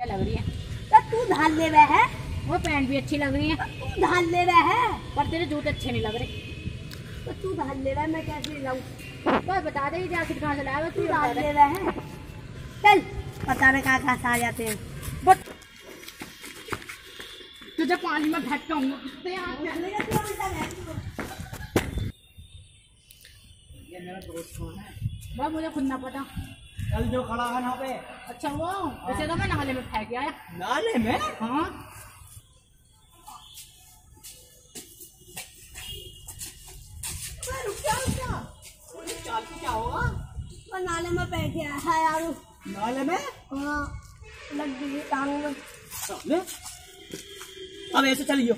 लग रही है। तो तू धाल ले रहा है, वो पैंट भी अच्छी लग रही है। तू धाल ले रहा है, पर तेरे जूते अच्छे नहीं लग रहे। तो तू धाल ले रहा है, मैं कैसे लाऊं? तो बता दे जैकेट कहाँ से लाया तू धाल ले रहा है। चल पता नहीं कहाँ से आ जाते हैं। बट तुझे पानी में फेंकता हूँ। ये मेरा दोस्त कौन है? वह मुझे खुद ना पता। कल जो खड़ा है यहाँ पे। अच्छा वो उसे तो मैं नाले में फेंक आया। नाले में? हाँ चाल की क्या होगा? और नाले में बैठे है यार। नाले में? हाँ लग गई टांग में। साले अब ऐसे चलियो।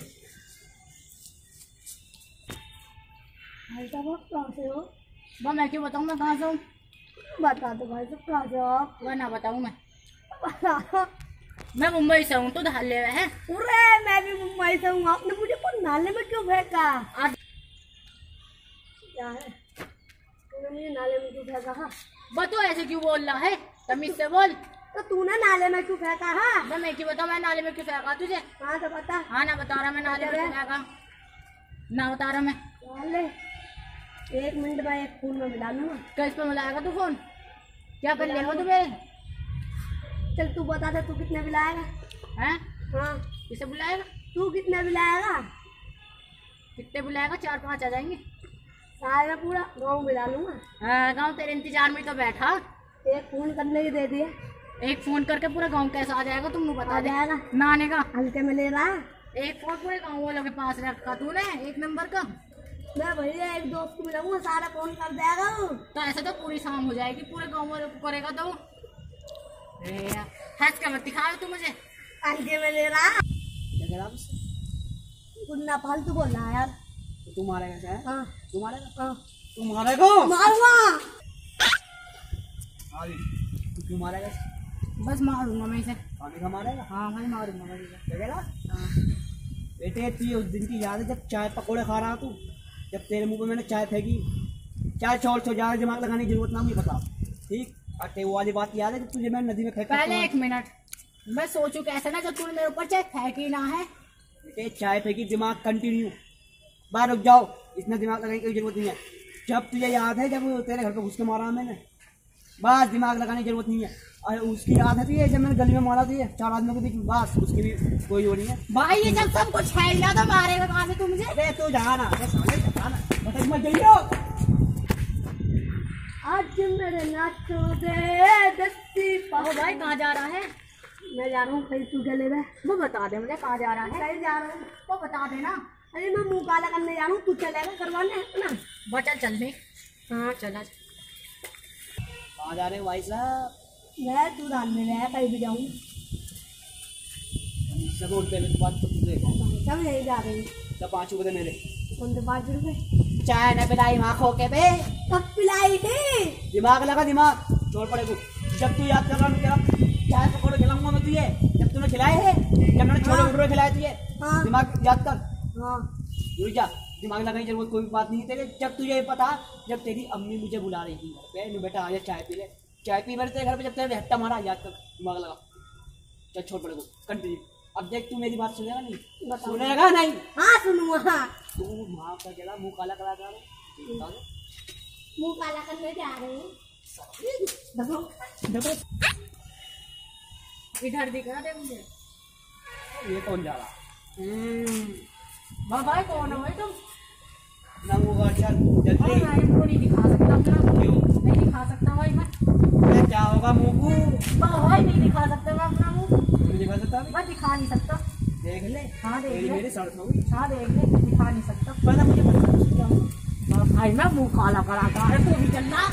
भाई साहब आप कहाँ से हो? वह मैं क्यों बताऊँ मैं कहाँ से हूँ? बता दो भाई साहब कहाँ से हो आप? वह ना बताऊँ मैं। बता। मैं मुंबई से हूँ। तो धाल ले रहा है। अरे मैं भी मुंबई से हूँ। आपने मुझे पर नाले में क्यों फेंका? आज क्या है तूने मुझे नाले में क्यों फेंका? हाँ वह तो ऐसे क्यों बोल रहा है? तमीज से बोल। तो तूने नाले में क्यों फेंका? हाँ वह मैं क्यों बताऊँ मैं नाले में क्यों फेंका तुझे? हाँ तो बता। हाँ ना बता रहा मैं नाले में क्यों फेंका। ना बता रहा मैं। नाले 1 मिनट में एक फोन में मिला लूंगा। किस पे मिलाएगा तू फोन? क्या कर लेगा तू मेरे? चल तू बता दे तू कितने मिलाएगा? हैं? हाँ किसे बुलाएगा? तू कितने मिलाएगा? कितने बुलाएगा? 4-5 आ जाएंगे। सारा पूरा गाँव मिला लूंगा। हाँ गाँव तेरे इंतजार में तो बैठा। एक फोन करने की दे दिए। एक फोन करके पूरा गांव कैसा आ जाएगा तुम बता आ दे। जाएगा नाने का हल्के में ले रहा है। एक फोन पूरे गांव वालों के पास रखा तूने 1 नंबर का। मैं भैया एक दोस्त को मिलाऊंगा सारा फोन कर देगा वो। तो ऐसा तो पूरी शाम हो जाएगी पूरे गांव वालों को करेगा तो। हंस के मत दिखाओ तू मुझे। हल्के में ले रहा है। क्या कह रहा है? गुन्ना फालतू बोल रहा है यार। तो तू मारेगा क्या? हाँ तू मारेगा? हाँ तू मारेगा? मारूंगा। हाँ तू क्यों मारेगा? बस मारूंगा मैं इसे। पानी का मारेगा? हाँ भाई मारूंगा मैं इसे। क्या कह रहा? हाँ। बेटे तुझे उस दिन की याद है जब चाय पकोड़े खा रहा तू? जब तेरे मुंह पे मैंने चाय फेंकी। चाय छोड़ ज्यादा दिमाग लगाने की जरूरत ना मुझे बता। ठीक अरे वो वाली बात याद है जब तुझे मैंने नदी में फेंका? पहले 1 मिनट मैं सोचू कैसे ना जब तूने मेरे ऊपर चाय फेंकी ना है। बेटे चाय फेंकी दिमाग कंटिन्यू। बाहर रुक जाओ इतना दिमाग लगाने की जरूरत नहीं है। जब तुझे याद है जब तेरे घर पे घुस के मारा मैंने? बस दिमाग लगाने की जरूरत नहीं है। और उसकी याद है तुझे जब मैंने गली में मारा तुझे 4 आदमियों के बीच में? बस उसकी भी कोई वो नहीं है भाई ये जब सब कुछ है ना तो मारेगा कहाँ से तू मुझे? अरे तू जाना बता मत जाइयो। आज मेरे नाचो दे दस्ती ओ भाई कहाँ जा रहा है? मैं जा रहा हूँ कहीं। तू चले गए वो बता दे मुझे कहाँ जा रहा है। कहीं जा रहा हूँ। वो बता दे ना। अरे मैं मुँह काला करने जा रहा हूँ। तू चलेगा करवाने है ना? बचा चल दे। हाँ चला कहाँ जा रहे हो भाई साहब? मैं तू डाल में रहा कहीं भी जाऊँ। रोड पे बात तो तुझे सब यही जा रही हूँ। तो 5 रुपए मेरे। कौन से 5 रुपए? चाय न पिलाई माँ खो के बे। कब पिलाई थी? दिमाग लगा दिमाग छोड़ पड़े को। जब तू याद कर रहा तेरा चाय पकौड़े खिलाऊंगा मैं तुझे। जब तूने खिलाए है जब मैंने छोले भटूरे खिलाए तुझे। हाँ। दिमाग याद कर। हाँ रुक जा दिमाग लगाने की जरूरत कोई बात नहीं है तेरे। जब तुझे ये पता जब तेरी अम्मी मुझे बुला रही थी घर पे बेटा आजा चाय पी ले। चाय पी मैंने तेरे घर पे जब तेरे हट्टा मारा याद कर दिमाग लगा। चल छोड़ पड़े को कंटिन्यू। अब देख तू मेरी बात सुनेगा नहीं? सुनेगा नहीं? हाँ सुनूंगा। तू माँ का जगह मुँह काला करा कर मुँह काला करने जा रही हूँ। इधर दिखा दे मुझे। ये कौन जा रहा? भाई कौन हो भाई तुम? ना मुँह चल जल्दी। मैं इनको नहीं दिखा सकता अपना। क्यों नहीं दिखा सकता भाई मैं। क्या होगा मुँह को? भाई नहीं दिखा सकता मैं अपना मुँह। तू दिखा सकता? मैं दिखा नहीं सकता। देख ले। हाँ देख तेरी ले। मेरी सड़क होगी। हाँ देख ले दिखा नहीं सकता। पता मुझे पता। भाई मैं मुँह काला करा कर तू भी चलना।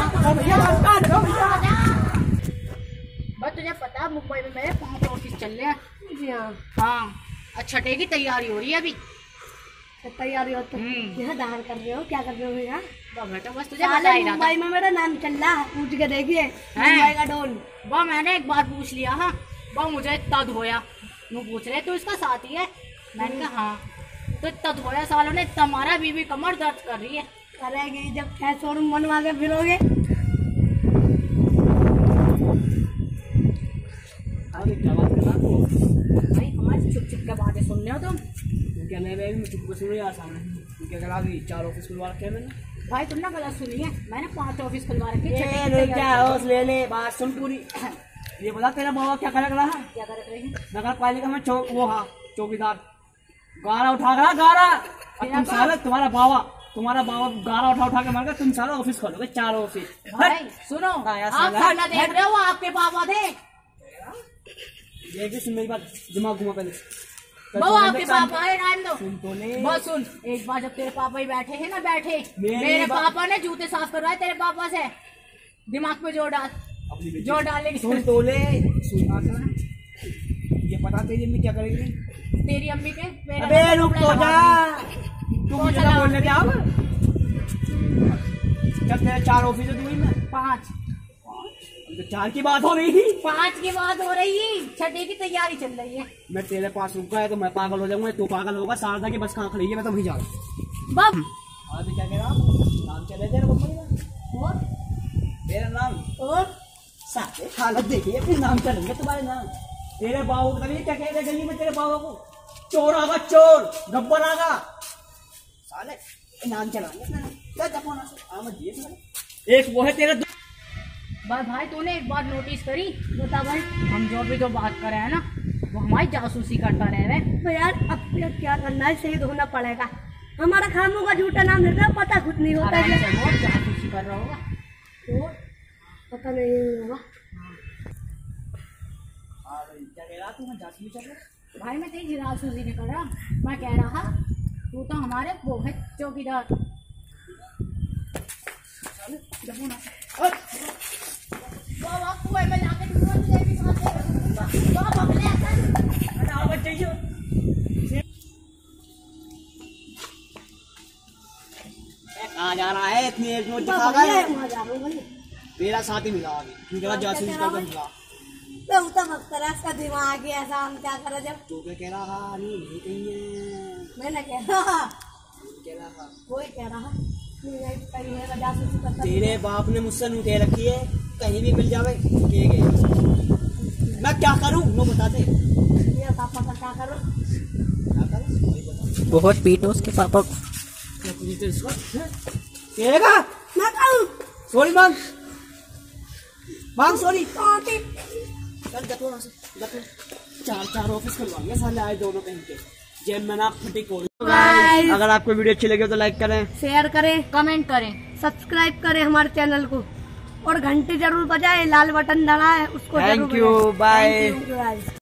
बस तुझे पता मुंबई में मेरे 5 ऑफिस चल रहे हैं। जी हाँ। हाँ छठे की तैयारी हो रही है अभी। तो तैयारी हो तो यहाँ दान कर रहे हो? क्या कर रहे हो भैया? बेटा बस तुझे बता ही रहा था। मुंबई में मेरा नाम चल रहा है। पूछ के देखिए मुंबई का डॉन। वो मैंने एक बार पूछ लिया। हाँ वो मुझे इतना धोया। वो पूछ रहे तो इसका साथी है? मैंने कहा हाँ। तो इतना धोया सालों ने इतना मारा बीबी कमर दर्द कर रही है। करेगी जब क्या शोरूम बनवा के फिरोगे। अरे क्या बात कर रहा तू? भाई हमारी चुप चुप के बातें सुन रहे हो तुम? क्या मैं चुप को सुन रही यार सामने। तू क्या करा दी? 4 ऑफिस खुलवा रखे हैं मैंने। भाई तुम ना गलत सुनी है, मैंने 5 ऑफिस खुलवा रखे हैं। ये रुक जा, होश ले ले, बात सुन पूरी। ये बता तेरा बाबा क्या कर रहा है? क्या कर रहे हैं? नगर पालिका में चौकीदार गारा उठा रहा गारा। और तुम साले तुम्हारा बाबा गारा उठा के मार के तुम सारा ऑफिस खोलोगे 4 ऑफिस। भाई सुनो, आप खाना देख रहे हो, आपके पापा थे। ये सुन मेरी बात, दिमाग घुमा पहले। वो आपके पापा है, रान दो। सुन तो ले। बस सुन, एक बार जब तेरे पापा ही बैठे हैं ना, मेरे मेरे पापा ने जूते साफ करवाए तेरे पापा से। दिमाग पे जोर डाल, जोर डालेगी। सुन तो ले, सुन। ये पता तेरी अम्मी क्या करेगी? तेरी अम्मी के अबे रुक तो जा, तू मुझे ना बोलने दे अब। जब तेरे 4 ऑफिस है दूरी में 5 तो 4 की बात हो रही थी। 5 की बात हो रही है, 6 की तैयारी चल रही है। मैं तेरे पास रुका है तो मैं पागल हो जाऊंगा, तू पागल होगा। शारदा की बस कहाँ खड़ी है, मैं तो वहीं जा रहा हूँ। बब और क्या कह रहा? नाम चले तेरे को और मेरा नाम और साले हालत देखिए, फिर नाम चलेंगे तुम्हारे नाम। तेरे बाबू को बताइए क्या कह रहे गली में तेरे बाबा को? चोर आगा, चोर गब्बर आगा। साले नाम चलाएंगे क्या जमाना से आमद दिए साले। एक वो है तेरे भाई तूने एक बात नोटिस करी? बता भाई, हम जो भी तो बात कर रहे हैं ना, वो हमारी जासूसी करता रहे हैं। तो यार अब क्या करना है, सही होना पड़ेगा। हमारा खामों का झूठा नाम लेता है, पता कुछ नहीं होता है। वो जासूसी कर रहा होगा तो पता नहीं होगा। क्या कह रहा तू? मैं जासूसी कर रहा? भाई मैं तेरी जासूसी नहीं कर रहा, मैं कह रहा तू तो हमारे वो है चौकीदार। कहाँ जा रहा है इतनी एक नोट मेरा साथ ही मिला अभी जासूस कर मिला। तो उतना वक्त इसका दिमाग ही ऐसा, हम क्या करें जब। तू क्या कह रहा? नहीं कहीं है। मैंने कह रहा, कोई कह रहा कहीं है जासूसी करता। तेरे बाप ने मुझसे नू कह रखी है कहीं भी मिल जावे के गए। मैं क्या करूं वो बता दे। ये पापा का क्या करो? बहुत पीटो उसके पापा को। कहेगा मैं कहूँ सॉरी मांग सॉरी। चल गतो ना से 4 ऑफिस खुलवाएंगे साले आए दोनों कहीं के। जेब में ना फटी कोई। अगर आपको वीडियो अच्छी लगी तो लाइक करें, शेयर करें, कमेंट करें, सब्सक्राइब करें हमारे चैनल को और घंटी जरूर बजाएं, लाल बटन दबाएं उसको। Thank you, bye. Thank you.